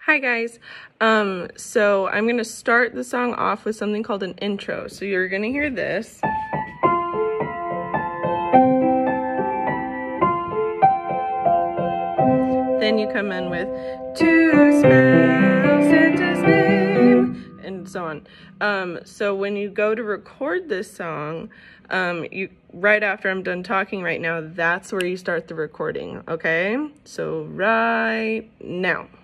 Hi guys, so I'm going to start the song off with something called an intro. So you're going to hear this. Then you come in with to spell Santa's name, and so on. So when you go to record this song, right after I'm done talking right now, that's where you start the recording, okay? So right now.